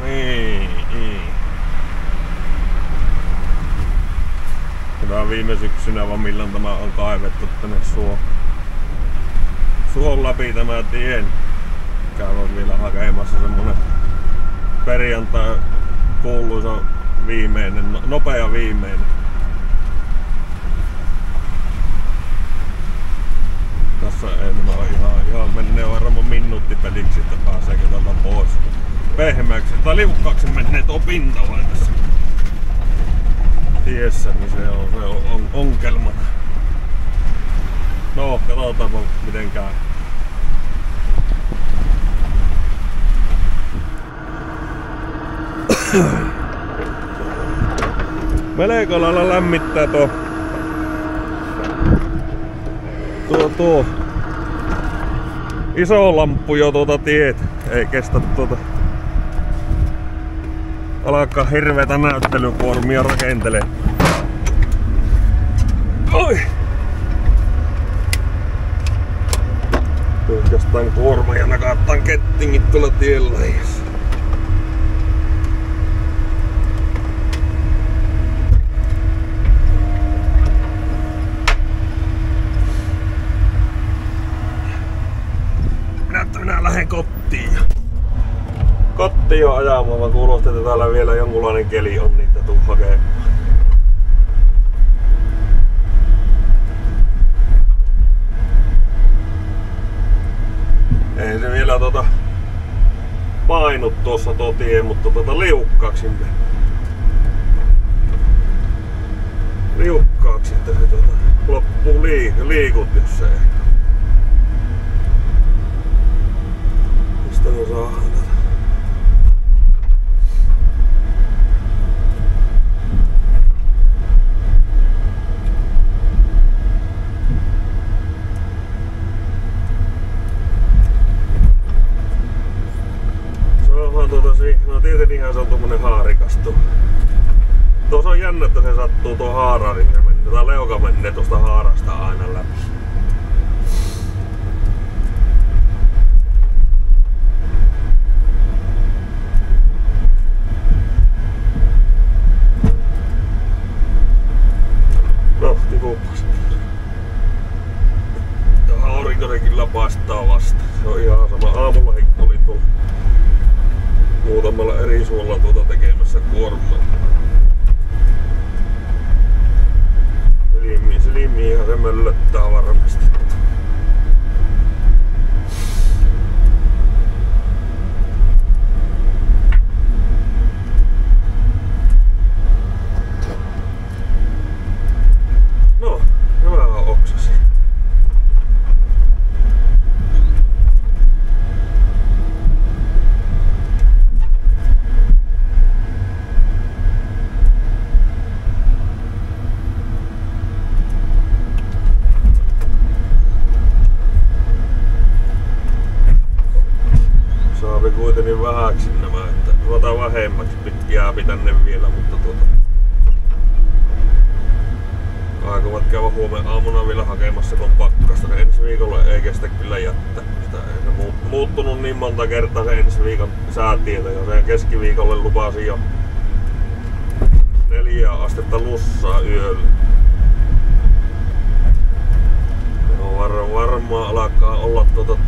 Niin. Tämä viime syksynä vaan milloin tämä on kaivettu tänne suon läpi tämä tien. Käydään vielä hakemassa semmonen perjantai kuuluisa viimeinen, nopea viimeinen. Tässä ei nämä ole ihan menee varmaan minuuttipeliksi, että pääseekö tältä pois. Pehmeäksi tai liukkaaksi menneet on pinta vain tässä tiessä, niin se on onkelmana. No, katsotaanpa miten käy. Melko lailla lämmittää tuo iso lamppu jo tiet. Ei kestä alkaa hirveetä näyttelykuormia rakentelee. Oi! Pyyhkästään kuorma ja nakaattaan kettingit tuolla tiellä. Minä lähden kotiin. Kotiin on ajamaan, vaan kuulostaa, että täällä vielä jonkunlainen keli on, niitä tuu hakemaan. Ei se vielä painut tuossa tuo tie, mutta liukkaaksi sinne. Liukkaaksi, että se loppuu liikut, jos se ei. Mistä me saadaan tätä? No tietenkin se on tommonen haarikas tuo. Tuossa on jännä, että se sattuu tuo haara, niin tää leuka menee tuosta haarasta aina läpi. No, tipuppas. Ja aurinko se kyllä paistaa vasta. Se on ihan sama. Aamulla oli tuolla muutamalla eri suulla tekemässä kuormaa. Silmiinhän se möllöttää varmasti. No, nämä on oksasi. Kuitenkin vähäksi nämä, että vähemmäksi jääpi tänne vielä, mutta aikovat käydä huomenna aamuna vielä hakemassa kun pakkasta. Ne ensi viikolla ei kestä kyllä jättää. Sitä ei se muuttunut niin monta kertaa se ensi viikon säätieto, ja se keskiviikolle lupasi jo 4 astetta lussaa yöllä. No varmaan alkaa olla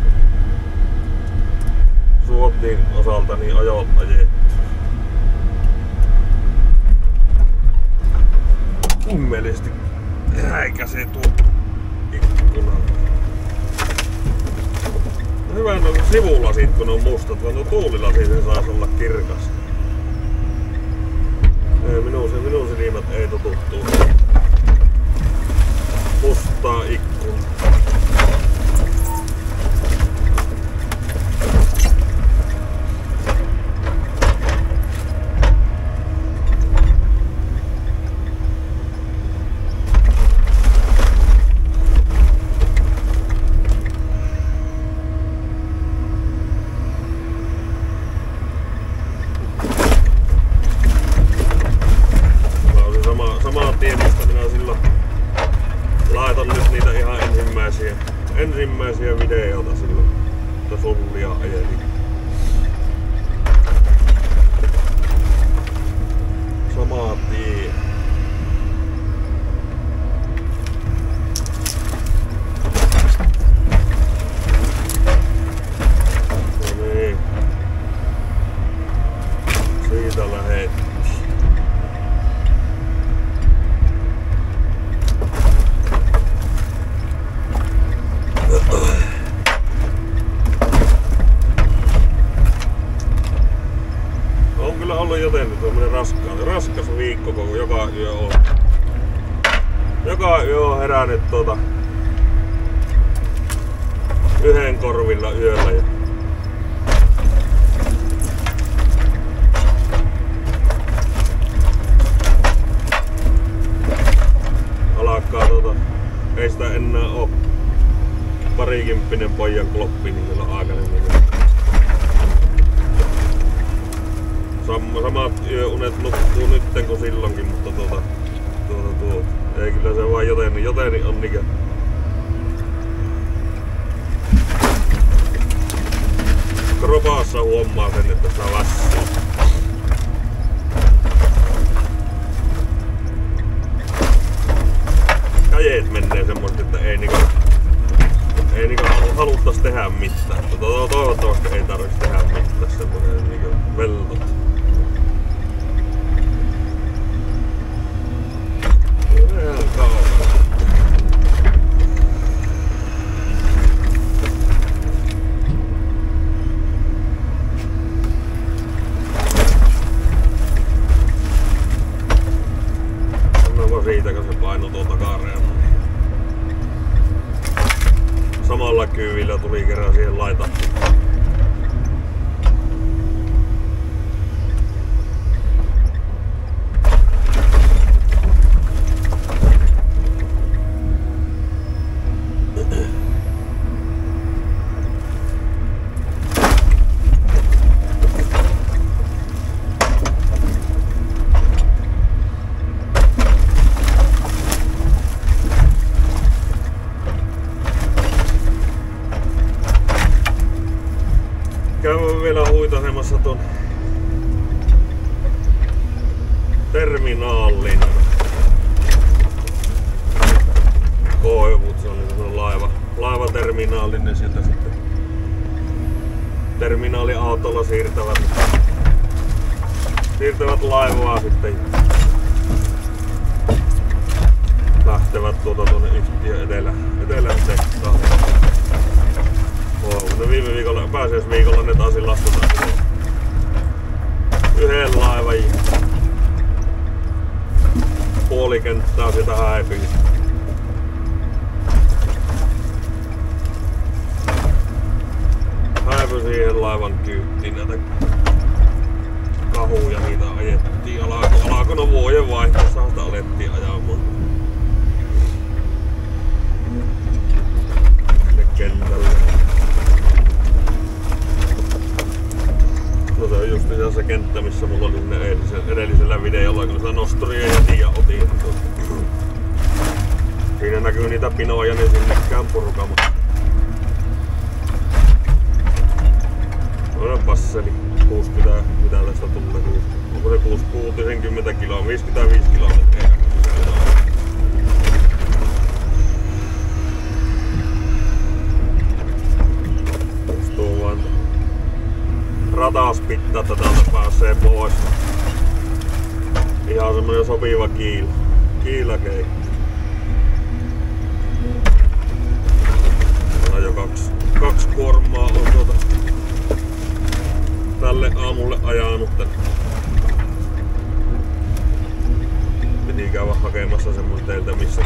Suotin osalta niin ajot ajettu. Kummellisesti häikäsee tuo ikkuna. Hyvä on sivulasit kun on mustat, vaan tuo tuulilasi se saisi olla kirkas. Minun silmät ei totuttuu mustaa ikkunaa. ollut jotenkin tuommoinen raskas viikko, kun joka yö on herännyt yhden korvilla yöllä. Ja alkaa ei sitä enää oo parikymppinen pojan kloppi niillä aikana. Samat yöunet nukkuu nytten kuin silloinkin, mutta ei kyllä se vaan joteni on nikä. Kropassa huomaa sen, että sitä väsyy. Käjeet menee semmoista, että ei haluttais tehdä mitään. Toivottavasti ei tarvitsisi tehdä mitään, semmoinen veltot. Ihan kauan. Annapa siitä, kun se painoi tuolta takareena. Samalla kyydillä tuli kerran siihen laitattiin. Käydään vielä huitasemassa ton terminaalin. Koivut, se on laivaterminaali, ne sieltä sitten terminaaliautolla siirtävät laivaa sitten. Lähtevät tuonne yhtiön etelän tehtaalle. No viime viikolla, pääsiäisviikolla ne taas lastutaan yhden laivan puoli kenttää sieltä häipyi. Häipyi siihen laivan kyyttiin näitä kahuja, niitä ajettiin. Alakona vuoden vaihtossa sitä alettiin ajamaan. Kentälle. No se on just se kenttä, missä mulla oli edellisellä videolla, kun sitä nosturia jätin ja otin. Siinä näkyy niitä pinoja, niin sinnekään purkama. No passeli 60, mitä tästä tulee? Onko se 60 kiloa, 55 kilometriä? Ratas pitää, että täältä pääsee pois. Ihan semmonen sopiva kiilakeikki. Täällä jo kaksi kuormaa on tälle aamulle ajanut tänne. Piti käydä hakemassa semmonen teiltä, missä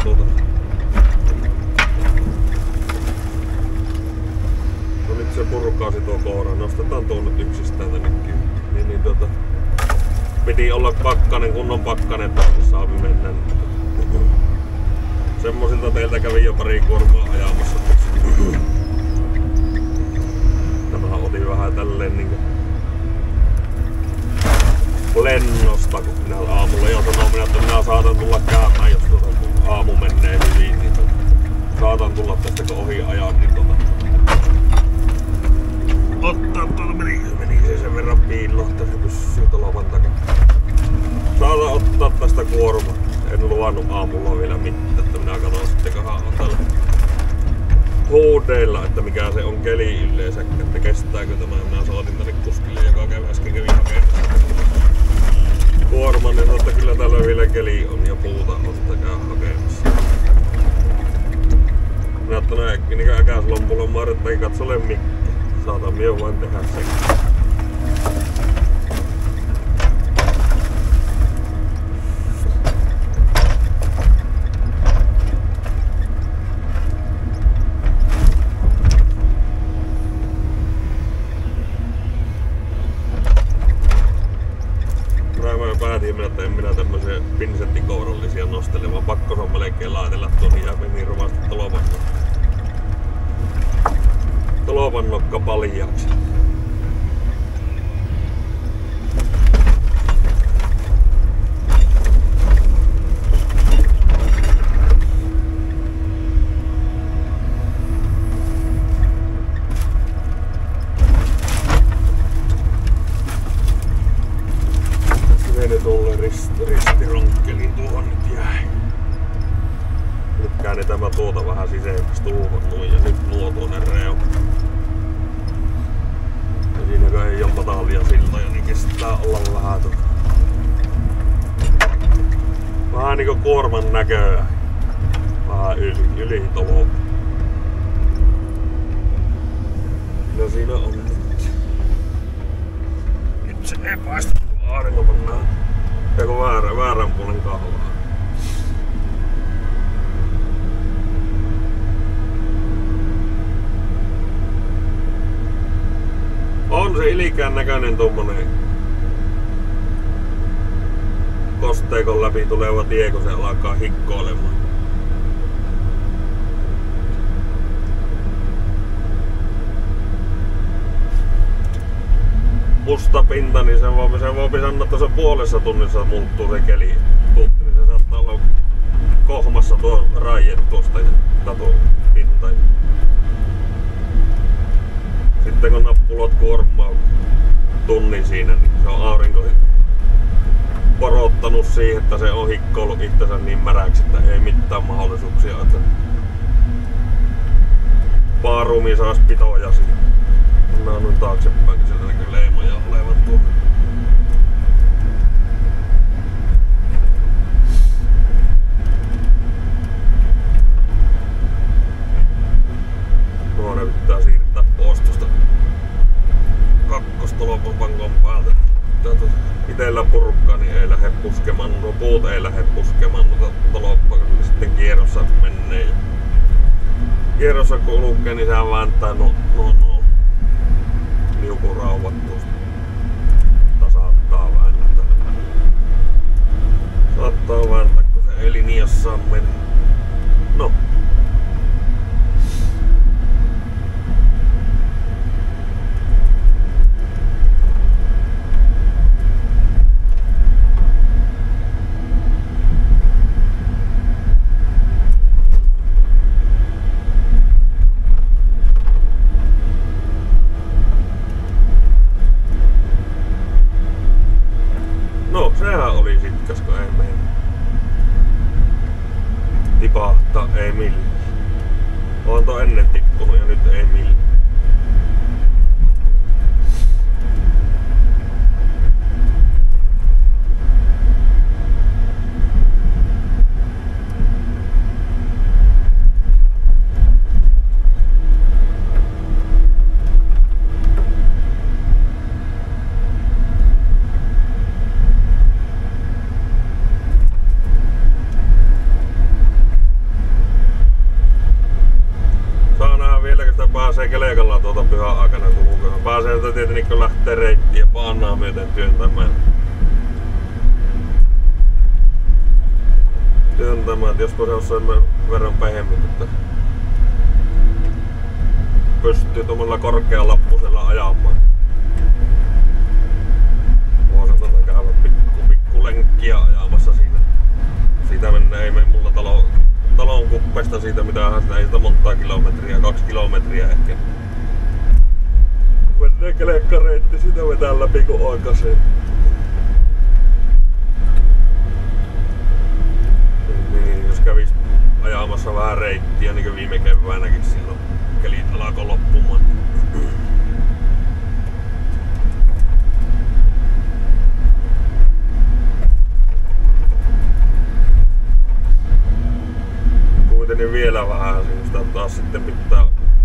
no nyt se purkaasi tuo koura, nostetaan tuo nyt yksistään tänne niin piti olla pakkanen, kunnon pakkanen, että saapi mennä. Semmosilta teiltä kävi jo pari kuormaa ajamassa. Tämähän otin vähän tälleen niinku lennosta, kun minä aamulla jo sanoin, että minä saatan tulla käymään, jos aamu menee hyvin, niin saatan tulla tästä kun ohi ajan, niin ottaa meni se sen verran piiloon, että se pysyy tolovan takana. Saatan ottaa tästä kuorma. En luvannut aamulla vielä mitään, että minä katson sitten kohan on tällä huudeilla, että mikä se on keli yleensäkään, että kestääkö tämä. Minä soitin tänne kuskille, joka äsken kävi hakemassa kuorman, niin sanoi, että kyllä täällä vielä keli on ja puuta on, että käy hakemassa. Minä ottaen äkkiä äkäslompulla marjoittakin katsole mikki. Saatan minä vain tehdä sen. minä, että en minä tämmöisiä pinsettikourallisia nostele, vaan pakko se on melkein laitella tuonne ja meni rumasti tolopannokka paljaaksi. Ristironkkeliin tuohon nyt jäi. Nyt käännetään mä tuota vähän sisemmäksi tuohon noin ja nyt nuo tuonne reuna. Ja siinäkö ei oo matalia siltoja, niin kestää olla vähän vähän niinku kuorman näköä. Vähän yli tolo. Kyllä siinä on nyt. Nyt se ei paista, kun aurinko pannaan. Eiku väärän puolen kahvaa. On se ilikään näköinen tommonen kosteikon läpi tuleva tie, kun se alkaa hikkoilemaan. Musta pinta, niin se voi sanoa, että se puolessa tunnissa muuttuu se keli. Niin se saattaa olla kohmassa tuo raie tuosta ja katopinta. Sitten kun nappulot kuormaa tunnin siinä, niin se on aurinko porottanut siihen, että se on hikkoillut itsensä niin märäksi, että ei mitään mahdollisuuksia, että paarumi saas pitoja siihen. Mä annoin taaksepäin, kun siellä näkyy leimoja olevan tuolla. Nuo ne pitää siirtää pois tuosta kakkostolpan pankon päältä. Itellä purkkaa, niin ei lähde puskemaan, nuo puut ei lähde puskemaan noita toloppaa, kun ne sitten kierrossa menee. Kierrossa kun lukee, niin sehän vääntää liukurauvat tuosta. Saattaa vääntää. Saattaa vääntää, kun se ei linjassaan mene. No. No, sehän oli sitkas, kun ei mene. Tipahtaa, ei millään. On tuo ennen tippunut ja nyt ei millään. Pääsee kelekalla tuota pyhän aikana kulkemaan. Pääsee sitä tietenkin kun lähtee reittiä paannaa myöten työntämään. Että jospa se on sen verran pehemmin, että pystyy tuommoilla korkealappusella ajamaan. Voisin käydä pikku lenkkiä ajamassa siinä. Siitä mennään, ei mene mulla talon kuppeesta siitä mitään, ei sitä montaa kilometriä, 2 kilometriä ehkä. Mennään kelekkareitti, sitä vetää läpi kun oikaisee. Niin, jos kävis ajamassa vähän reittiä, niin kuin viime keväänäkin silloin kelit alkoi loppumaan. Kuitenkin vielä vähän sitä taas sitten pitää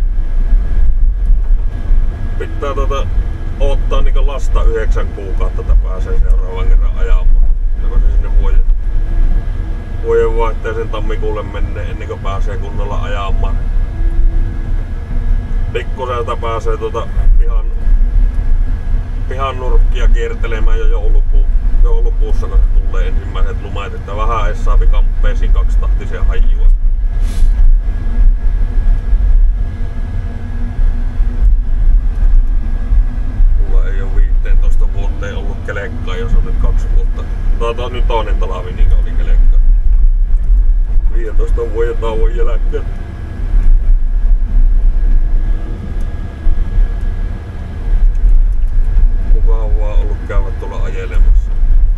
odottaa niin lasta 9 kuukautta, että pääsee seuraavan kerran ajamaan. Ja se sinne vuoden vaihteeseen tammikuulle menee ennen kuin pääsee kunnolla ajamaan. Pikkuselta pääsee pihan nurkkia kiertelemään jo joulukuun joulukuussa kun se tulee ensimmäiset lumet, että vähän edes saapi kamppeisiin 2-tahtisia hajua. Mulla ei oo 15 vuotta ollut kelekkaa, jos on nyt 2 vuotta. Tää on nyt toinen talvi, niin oli kelekka. 15 vuoden tauon jälkeen. Mukavaa ollut käydä tuolla ajelemassa.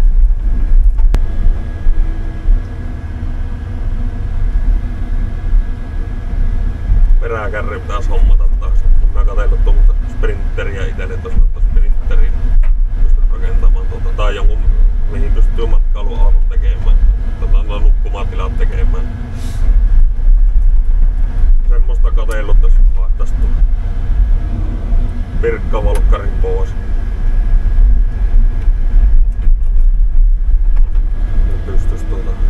Peräkärri pitäis hommata taas. Mä katsellut tuommoista sprinteriä itelle, tuossa sprinterin pystyn rakentamaan tai jonkun mihin pystyy matkailuauton tekemään. Nukkumatilat tekemään. Semmoista katsellut, jos vaihtais tuon Pirkka-volkkarin pois. Pystyis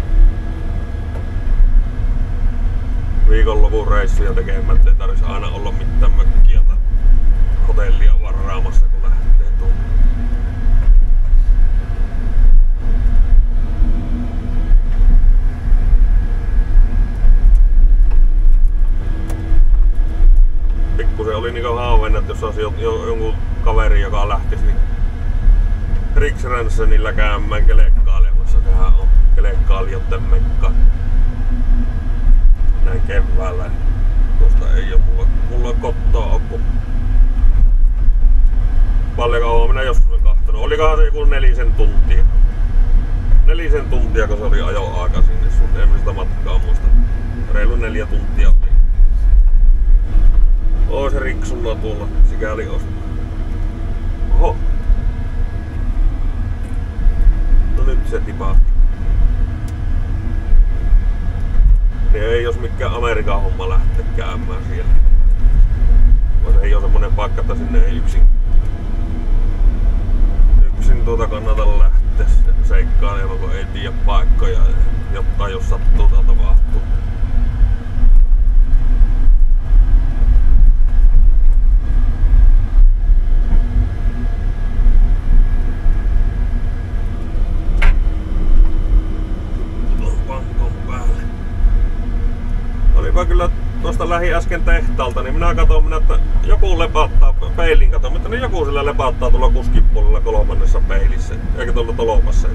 viikonlopun reissuja tekemään, ettei tarvitsisi aina olla mitään mökkiä tai hotellia varaamassa kun lähtee tuonne. Pikkusen oli niinku haaveena, että jos olisi jonkun kaveri, joka lähtisi niin Riksränsenillä käymään kelekkailemassa. Sehän on kelekkailijoiden mekka näin keväällä. Tuosta ei oo mulla kottoa oppu. Paljon kauan minä joskus on kahtonut. Olikohan se joku 4 tuntia. 4 tuntia kun se oli ajoaika sinne sun. En sitä matkaa muista. Reilu 4 tuntia oli. Oo se Riksulla tuolla. Sikäli osa. Oho. No nyt se tipahti. Niin ei jos mikään Amerikan homma lähteä käymään siellä. Vaan ei oo semmonen paikka, että sinne ei yksin kannata lähteä seikkailemaan, kun ei tiedä paikkoja, jotta jos sattuu tai tapahtuu. Olipa kyllä tuosta lähi äsken tehtaalta, niin minä katson, että joku lepattaa peilin katon, mutta niin joku sillä lepattaa tuolla kuskin puolella 3. peilissä, eikä tuolla tolopassa.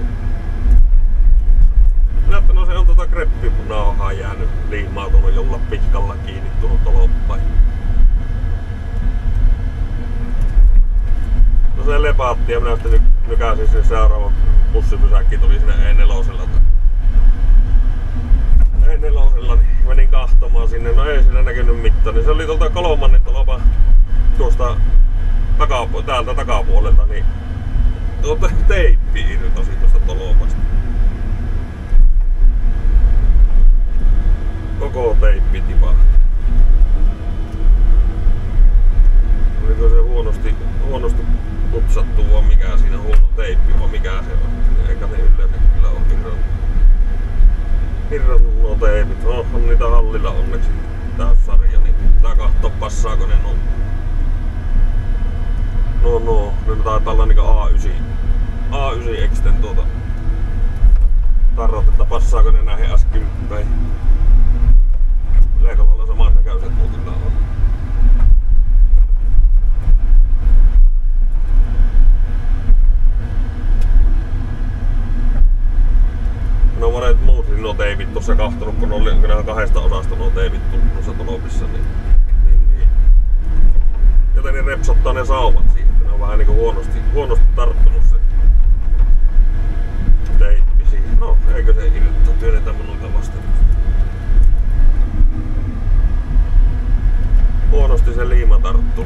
Minä että no se on kreppipunauhaa jäänyt liimautunut jolla pitkalla kiinni tuohon toloppaan. No se lepatti ja minä sitten nykäsin sinne seuraava bussipysäkki tuli sinne E4:lla. E4:lla niin menin kahtomaan sinne, no ei siinä näkynyt mitään, niin se oli tuolta 3. tolopa tuosta täältä takapuolelta, niin tuolta teippi irtosi tuosta tolopasta. Koko teippi tipahti. Oliko se huonosti pupsattu vai mikä siinä, huono teippi vai mikä se on? Eikä ne yleensä kyllä ole hirran nuo teipit. On niitä hallilla onneksi täyssarja, niin pitää kahtoo passaako ne nuo. Ne taitaa olla niinku A9 Exten tarrat, että passaako ne näihin S10. Leikolla saman näköiset kyllä on. No monet muut nuo teipit tuossa kahtonut, kun oli 2 osasta nuo teipit tullut noissa tolopissa, niin joten repsottaa ne saumat siihen, ne on vähän niinku huonosti tarttunut se teippi siihen. No, eikö se irrottaa, työnnetään noita vastaan. Huonosti se liima tarttuu.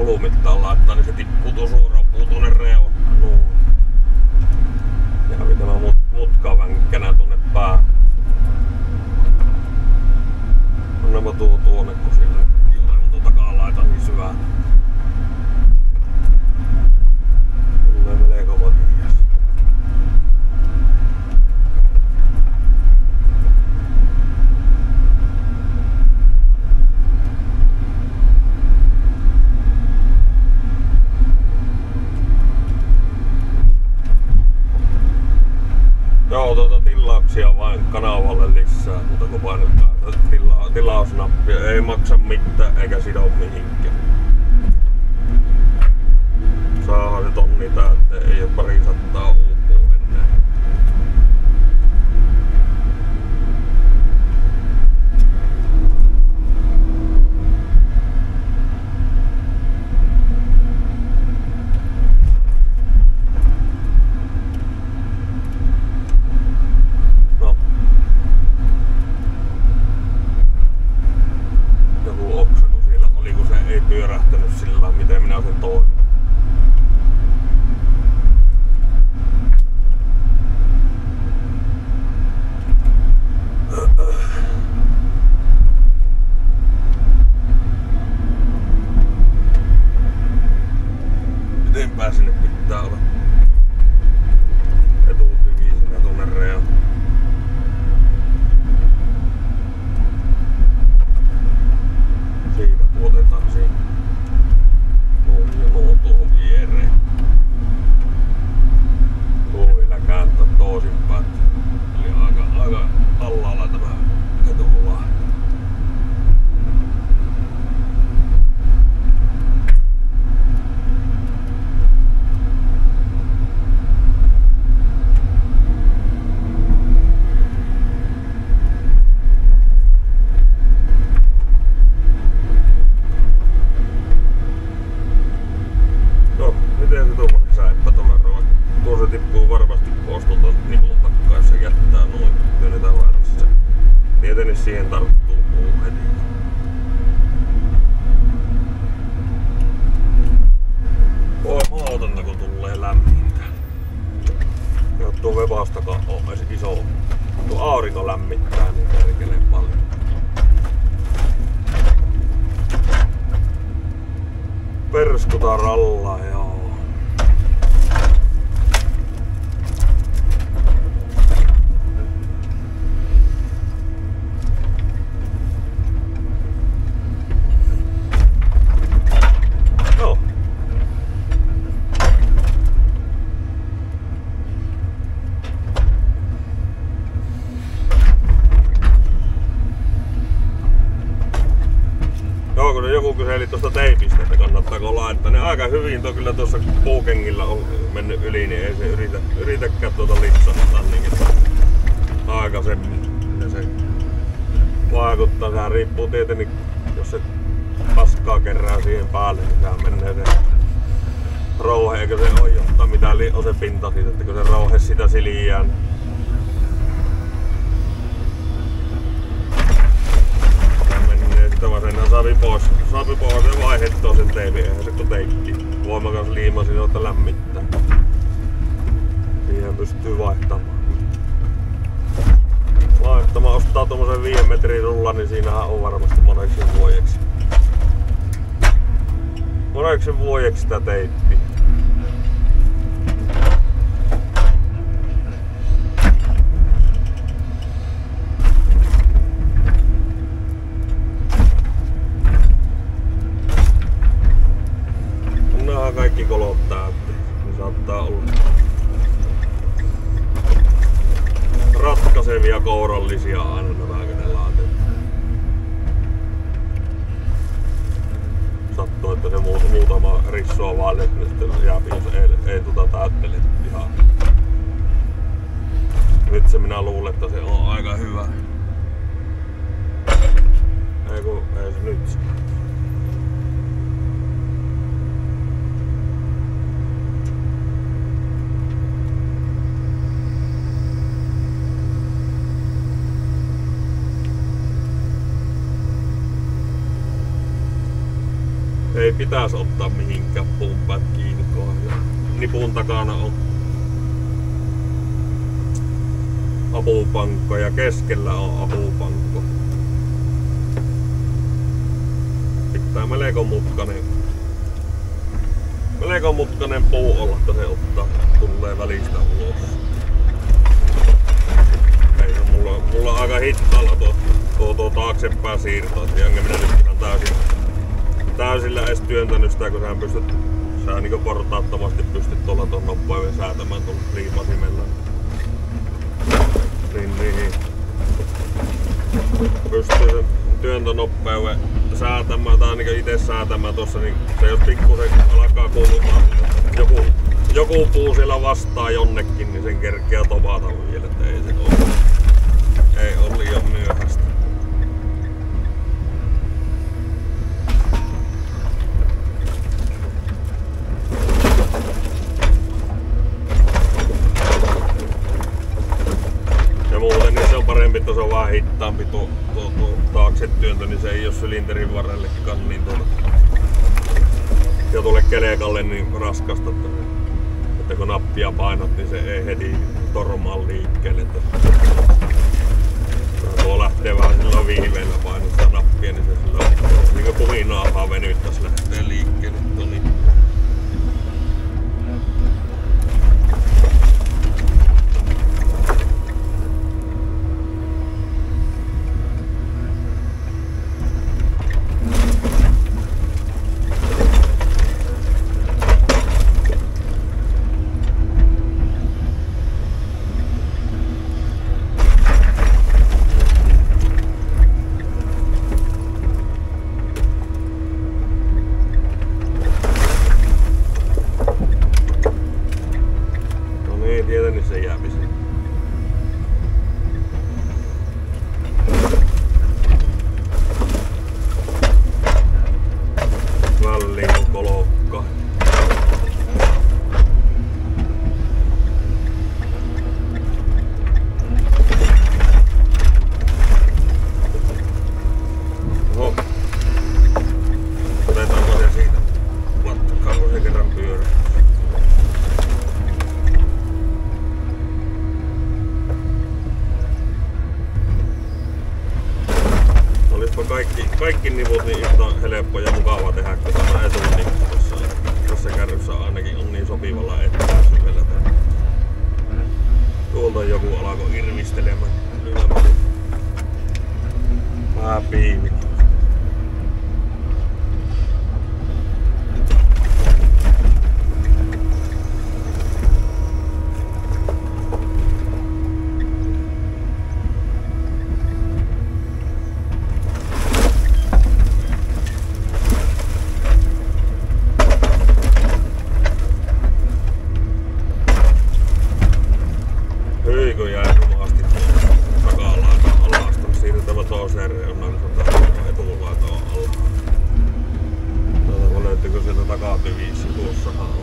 ruhumittaan laittaa, niin se tippuu tuo suoraan tuonne reunaan. Noin. Ja kävi tämä mutka vänkkänä tuonne päähän. Annapa tuonne, kun siinä tuo takaa laita niin syvään. Tulee melko vakias. Joo, tilauksia vain kanavalle lisää, mutta kun painetaan tilausnappia, ei maksa mitään eikä sido mihinkään. Saahan se tonni täyteen, ei oo pari sattaa uupuu enää. Pyörähtänyt sillä miten minä sen toin. Mitenpä sinne pitää olla etudiviisinä tuonne reunaan. Siitä puotetaan siinä. Tuohon viereen. Tuo vielä kääntää toisinpäin. Oli aika alhaalla tämä etulaa. Miten se tuommoinen säippä tuolla roikuu? Tuo se tippuu varmasti pois tuolta nipun takkaa, jos se jättää noin. Työnnetään välissä. Tietenkin siihen tarttuu puu heti. Voi mautanta kun tulee lämmintä. Ja tuo vevastakaan on iso. Tuo aurinko lämmittää niin perkeleen paljon. Perskuta rallaa, joo. Joku kyseli tuosta teipistä, että kannattaako laittaa. Niin aika hyvin tuo kyllä tuossa puukengillä on mennyt yli, niin ei se yritäkään tuota litsata niinkin aikaisemmin. Ja se vaikuttaa, sehän riippuu tietenkin, jos se paskaa kerää siihen päälle, niin sehän menee se rouhe, eikö se ole jotta mitä on se pinta siitä, että kun se rouhe sitä siliää. Vasenhan saapi pois ja vaihdettua sen teipin, eihän se kun teippi. Voimakas liima siinä lämmittää. Siihen pystyy vaihtamaan. Ostaa tommosen 5 metrin rullan, niin siinähän on varmasti moneksi vuodeksi. Moneksi vuodeksi sitä teippiä. Kaikki kolot täytti, niin saattaa olla ratkaisevia kourallisia aina nämä laateet. Sattuu, että se muutama rissua vaan, että nyt jääpi, jos ei täyttele ihan. Nyt se minä luulen, että se on aika hyvä. Ei se nyt. ei pitäisi ottaa mihinkään puun päät kiinni, kun nipun takana on apupankko ja keskellä on apupankko. Pitää melko mutkanen puu olla, että se tulee välistä ulos. Ei, mulla on aika hittaalla tuo taaksepäin siirto, että enkä minä nyt ihan täysillä edes työntänyt sitä, kun sä niinku portaattomasti pystyt tuolla ton noppaimen säätämään tuolla liipasimella. Niin. Pystyy sen työntönopeuden säätämään tai ainakin itse säätämään tossa, niin se jos pikkusen alkaa kuulumaan joku puu siellä vastaa jonnekin, niin sen kerkeää topata vielä, että ei ole liian myöhäistä. Ja muuten niin se on parempi, että se on vähän hittaampi tuo taakse työntö, niin se ei ole sylinterin varrellekaan niin ja tuolle kelekalle niin raskasta, että kun nappia painat, niin se ei heti tormaa liikkeelle. Tuo lähtee vähän sillä viiveellä painaa sitä nappia, niin se sillä niin kuin kuhinaahaa venyttäisi lähtee liikkeelle. Niin. Tietenkin se jääpi sen. Väliin on kolokka. Oho. Otetaanko se siitä? Latkaanko se kerran pyörä? Kaikki nivut niin yhtä helppo ja mukava tehdä, kun tämä etunippu tässä kärryssä ainakin on niin sopivalla etäisyydellä. Tuolta joku alkoi irvistelemään ylämällä. Vähän piivi. Kun jäi rumasti taka-alasta, niin siirrytävä toiseen reunaan, niin se on etulaita alla. Löytyykö sieltä takatyvissä? Tuossahan on.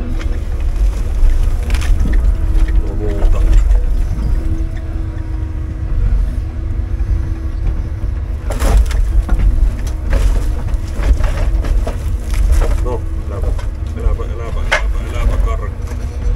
No muuta. No, eläpä karkka.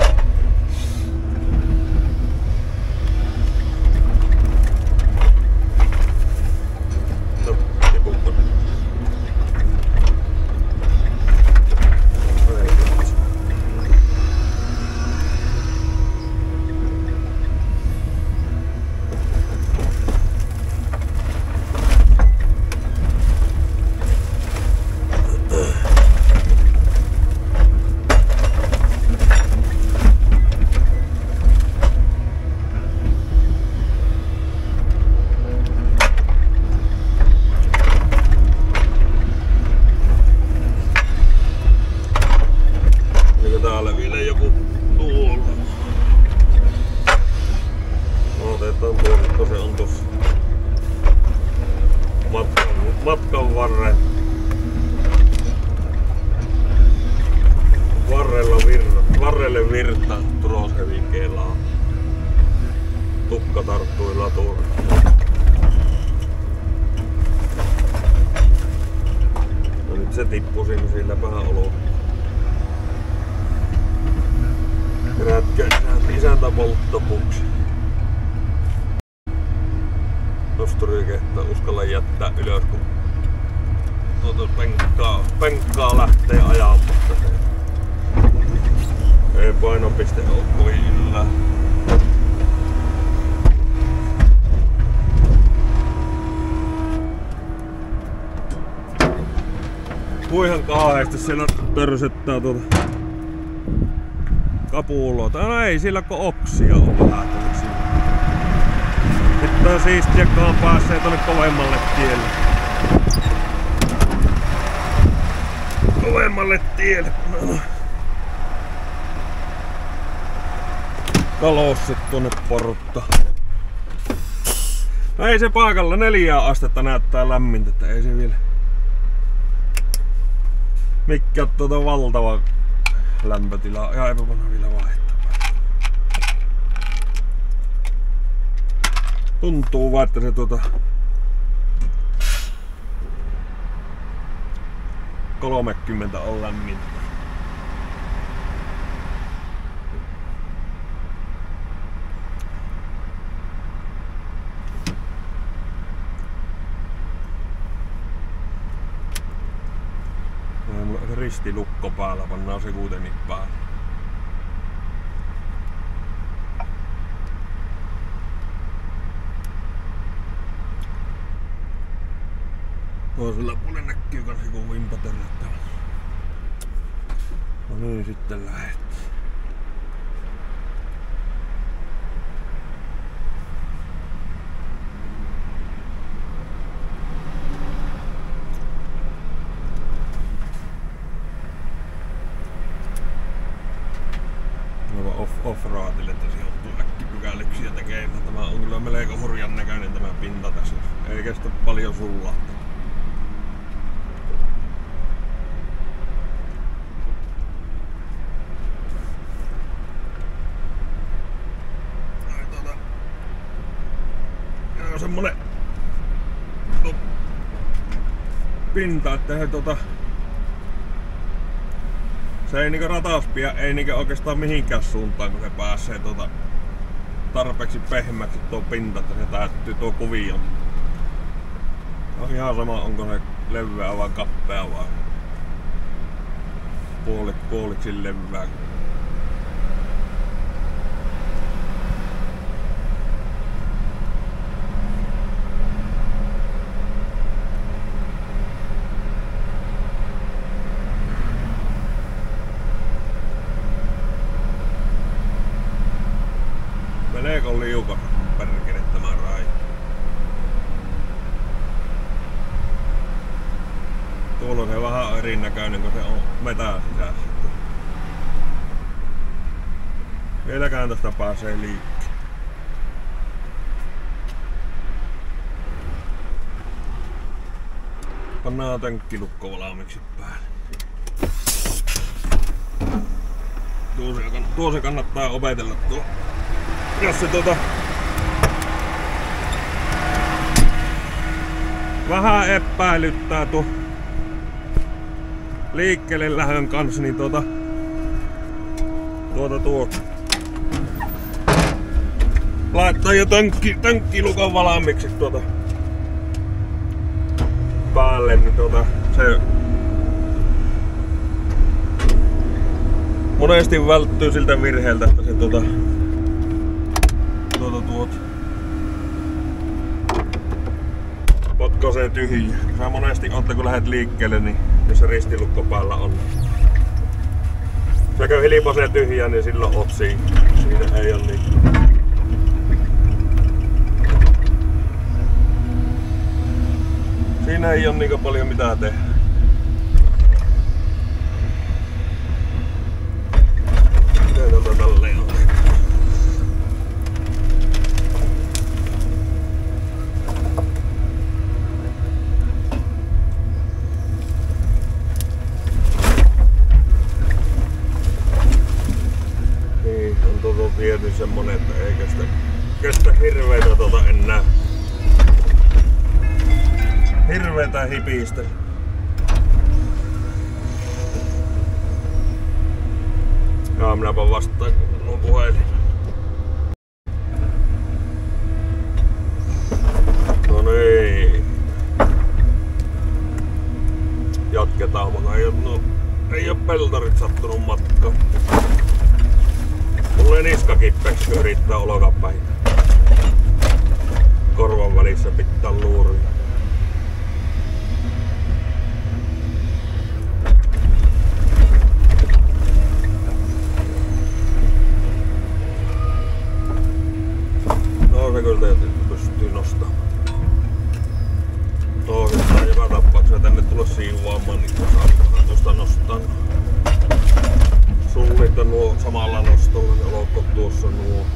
Täällä vielä joku tuolla. Otetaan tuolta, se on tossa matkan varrelle virta Turoshevin kelaa. Tukka tarttui latuun. No nyt se tippui sinne, silläpähän olo. Herätkö isäntä polttopuksi. Nosturi kehtaa uskalla jättää ylös, kun penkkaa lähtee ajamatta. Ei painopiste oo kovin yllä. Puihan kauheesti siellä törsyttää tuota kapuloa. No ei sillä kun oksia on vähän tuolla. Nyt on siistiä, kun pääsee tonne kovemmalle tielle. Kovemmalle tielle. Kalossit tuonne porutta. No ei se paikalla 4 astetta näyttää lämmintä, että ei se vielä. Mikki on tuota valtava lämpötila. Ja eipä panna vielä vaihtaa. Tuntuu vaan, että se 30 on lämmintä. Mulla on ristilukko päällä, pannaan se kuitenkin päälle. Toisella puolella näkyy kans joku vimpatörrättävä. No niin, sitten lähettiin. Off-roadille, että se joutuu äkkipykälyksiä tekemään. Tämä on kyllä melko hurjan näköinen tämä pinta tässä. Ei kestä paljon sullahtaa. On semmonen pinta, että se ei niinku ratauspia, ei niinku oikeastaan mihinkään suuntaan, kun se pääsee tarpeeksi pehmeäksi tuo pinta, että se täyttyy tuo kuvio. On ihan sama, onko se leveä vai kappea vai puoliksi leveä. Melko liukas perkele tämä rai. Tuolla on se vähän erinäköinen, kun se on metän sisässä. Vieläkään tästä pääsee liikkeelle. Pannaan tönkkilukko valmiiksi päälle. Tuo se kannattaa opetella tuo. Jos se vähän epäilyttää tuo liikkeelle lähön kanssa, niin laittaa jo tönkkilukon valmiiksi päälle, niin se monesti välttyy siltä virheeltä, että se potkaisee tyhjiä. Sä monesti ootte, kun lähdet liikkeelle, niin jos se ristilukko päällä on. Säkö hilipasee tyhjää, niin silloin oot siinä. Siinä ei oo niin. Siinä ei oo niin paljon mitään tehdä. Miten tälleen on? Tietysti semmonen, että ei kestä hirveetä enää. Hirveetä hipistä. Jaa, minäpä vastaan nuo puhelin. No niin. Jatketaan, mutta ei oo peltarit sattunut matkaan. Mulla ei niska kippeeksi, kun yrittää olkapäin. Korvan välissä pitää luuria. No se kyllä tietysti pystyy nostamaan. Toivottavasti joka tapauksessa tänne tulla siivoamaan, niin saa tuosta nostaa. Sullit on nuo samalla nostolla, ne olokot tuossa nuo.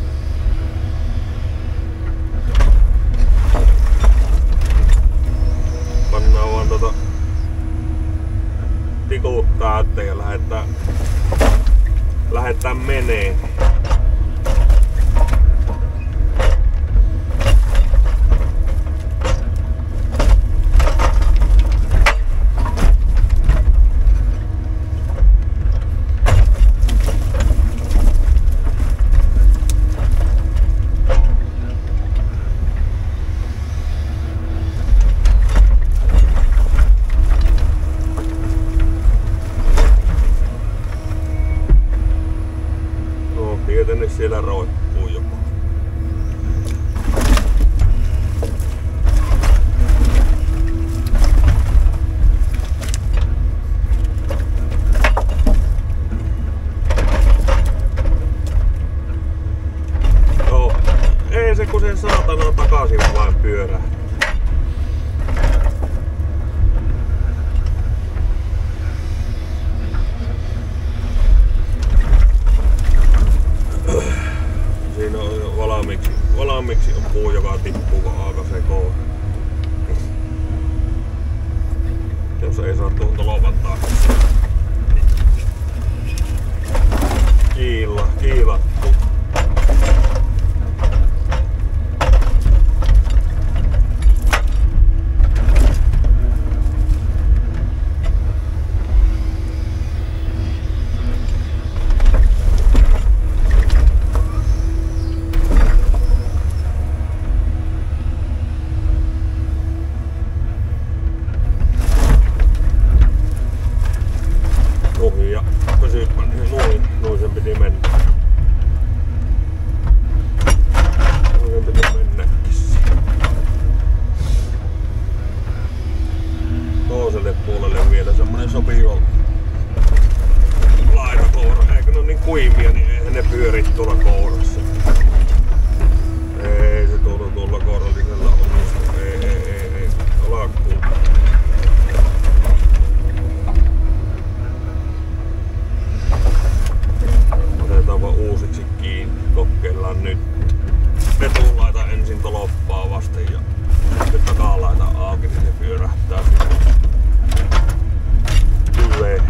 Pannaan vaan tikut täyteen ja lähdetään menee. Tietenkin siellä roikkuu joku. Joo, ei se kun se saatana takaisin vain pyörää. Siinä on jo valmiiksi on puu, joka tippuu kun aakaisee kohdalla. Jos ei saa tuon tolovan taakse. Kiilattu. Ja pysypä noin sen piti mennä. Noin sen piti mennäkin. Toiselle puolelle vielä semmonen sopiva laitakoura. Eikö ne ole niin kuivia, niin eihän ne pyöri tuolla kourassa. Ei se tuolla kourallisella onnistu. Ei. Alakkuun. Otetaanpa uusiksi kiinni. Kokeillaan nyt. Etuun laita ensin toloppaa vasten ja sitten takaa laita auki, niin se pyörähtää sinne. Hyvä.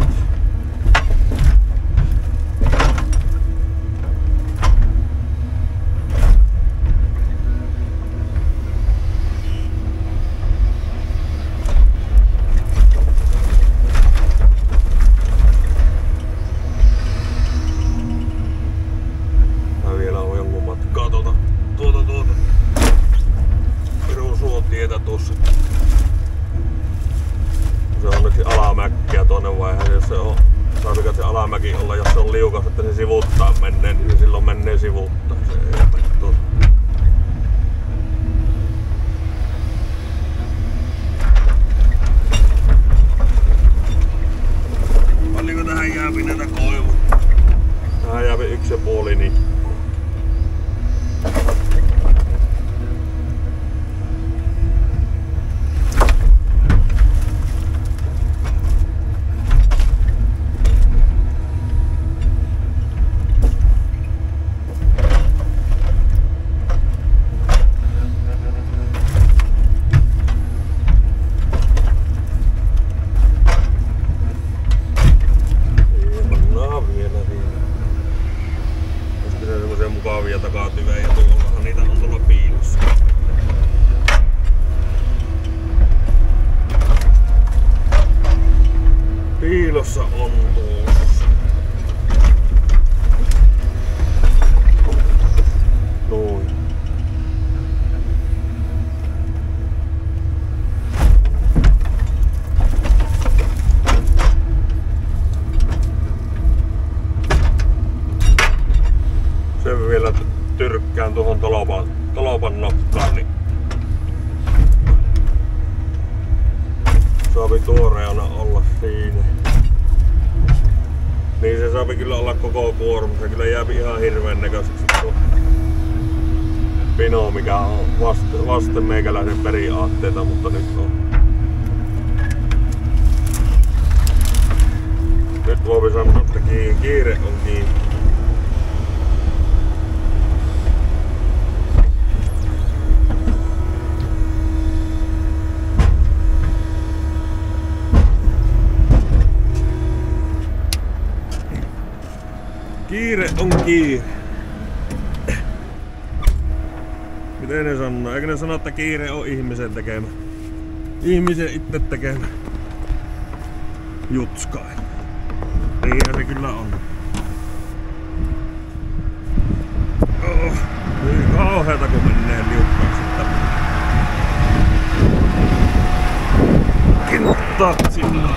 Perussuotietä tuossa. Se on onneksi alamäkkiä tuonne vaiheeseen, jos se on. Saatiko se alamäki olla, jos se on liukas, että se sivuuttaa menee, niin se silloin menee sivuuttaa. Se ei jätä tuossa. Paljonko tähän jääpi näitä koivua? Tähän jääpi 1,5 niin. Mukavia takatyvejä ja tuollahan niitä on tuolla piilossa. Piilossa on tuossa. Sen vielä tyrkkään tuohon tolopan nokkaan, niin saapi tuoreena olla siinä. Niin se saapi kyllä olla koko kuorma. Se kyllä jääpi ihan hirveen näköiseksi tuo pino, mikä on vasten meikäläisen periaatteita, mutta nyt on. Nyt voi sanoa, että kiire on kiinni. Kiire on kiire. Miten ne sanoo? Eikö ne sano, että kiire on ihmisen tekemä? Ihmisen itse tekemä jutskai. Niinhän se kyllä on. Oh, niin kauheeta kun menee liukkaaksi. Kinttaat sinne.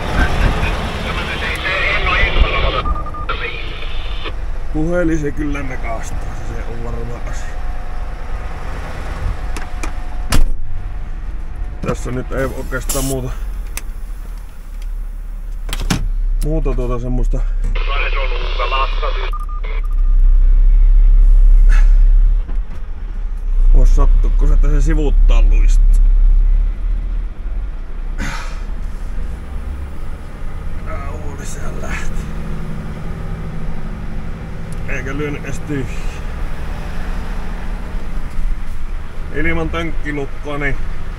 Puhelin se kyllä mekastaa, se on varma asia. Tässä nyt ei oikeastaan muuta semmoista vois sattua, kun se sivuttaa luista. Uudiseen lähti. Eikä lyönyt edes tyhjää. Ilman tönkkilukkoa niin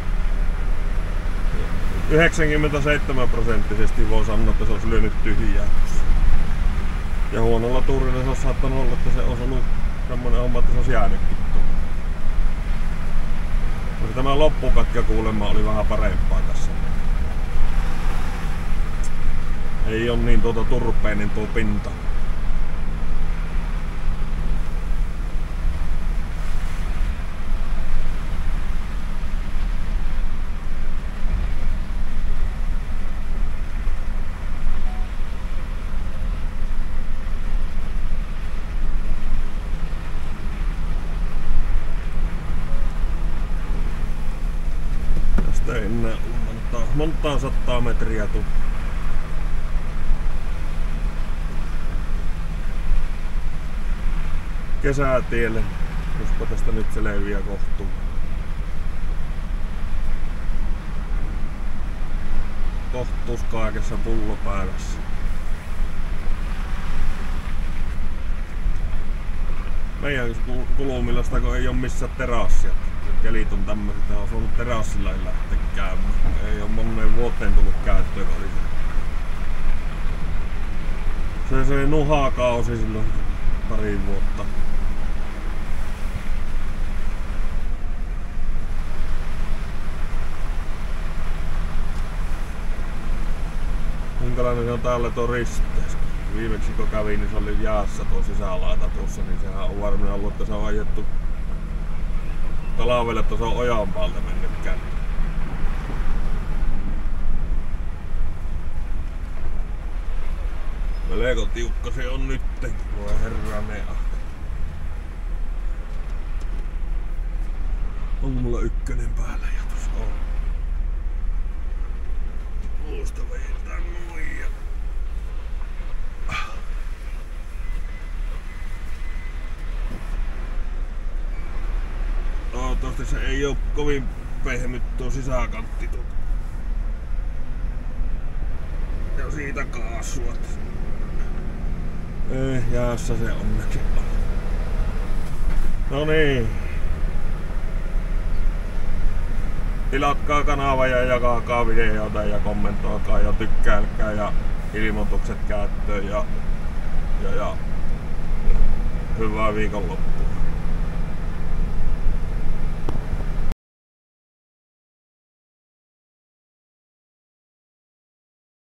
97% voi sanoa, että se olisi lyönyt tyhjää. Ja huonolla tuurilla se olisi saattanut olla, että se olisi ollut semmoinen homma, että se olisi jäänytkin tuolla. Mutta tämä loppupätkä kuulemma oli vähän parempaa tässä. Ei ole niin turpeinen tuo pinta. Ei enää montaa sataa metriä tuu. Kesätielle, jospa tästä nyt selviää kohtuu. Kohtuus kaikessa pullopäivässä. Meidän kulumillasta kun ei oo missään terassia. Kelit on tämmöiset, että on ollut terassilla lähteä käymään. Ei ole moneen vuoteen tullut käyttöön. Se nuhakausi silloin pari vuotta. Minkälainen on täällä tuo risteys? Viimeksi kun kävin, niin se oli jäässä tuo sisälaita tuossa, niin sehän on varmaan ollut, että se on ajettu talvelle, että se on ojan päältä mennyt käyntiin. Melko tiukka se on nytten, voi herranen ahka. On mulla ykkönen päällä ja tuossa on. Puusta veittää noin ja... Toivottavasti se ei oo kovin pehmyt tuo sisäkantti tuo. Ja siitä kaasua. Jäässä se onneksi on. No niin. Tilatkaa kanava ja jakakaa videoita ja kommentoikaa ja tykkäilkää ja ilmoitukset käyttöön ja hyvää viikonloppua.